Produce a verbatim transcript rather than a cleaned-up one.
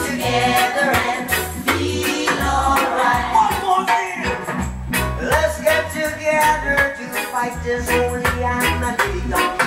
together and feel alright. One more thing. Let's get together to fight this holy enemy.